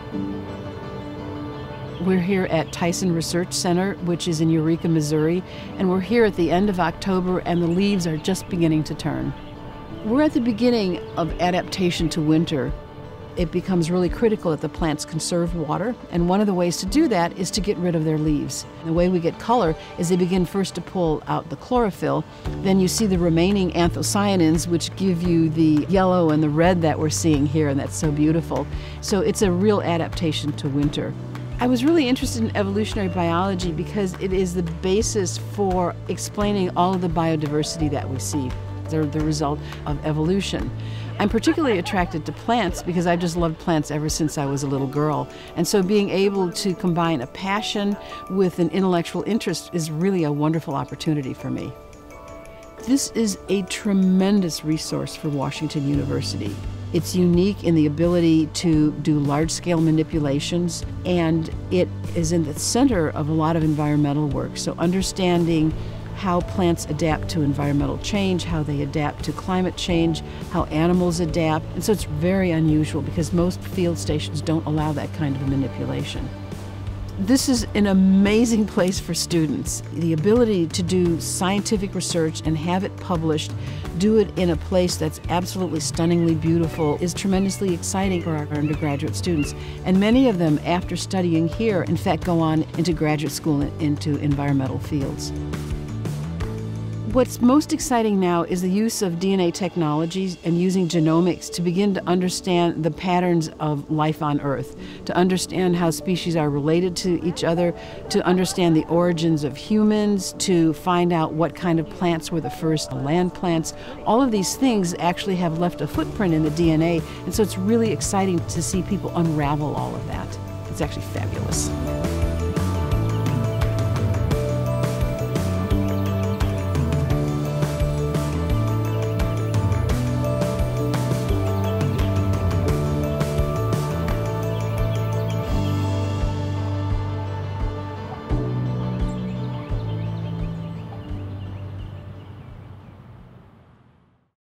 We're here at Tyson Research Center, which is in Eureka, Missouri, and we're here at the end of October and the leaves are just beginning to turn. We're at the beginning of adaptation to winter. It becomes really critical that the plants conserve water, and one of the ways to do that is to get rid of their leaves. The way we get color is they begin first to pull out the chlorophyll, then you see the remaining anthocyanins, which give you the yellow and the red that we're seeing here, and that's so beautiful. So it's a real adaptation to winter. I was really interested in evolutionary biology because it is the basis for explaining all of the biodiversity that we see. They're the result of evolution. I'm particularly attracted to plants because I've just loved plants ever since I was a little girl. And so being able to combine a passion with an intellectual interest is really a wonderful opportunity for me. This is a tremendous resource for Washington University. It's unique in the ability to do large-scale manipulations, and it is in the center of a lot of environmental work. So understanding how plants adapt to environmental change, how they adapt to climate change, how animals adapt. And so it's very unusual because most field stations don't allow that kind of a manipulation. This is an amazing place for students. The ability to do scientific research and have it published, do it in a place that's absolutely stunningly beautiful, is tremendously exciting for our undergraduate students. And many of them, after studying here, in fact, go on into graduate school and into environmental fields. What's most exciting now is the use of DNA technologies and using genomics to begin to understand the patterns of life on Earth, to understand how species are related to each other, to understand the origins of humans, to find out what kind of plants were the first land plants. All of these things actually have left a footprint in the DNA, and so it's really exciting to see people unravel all of that. It's actually fabulous.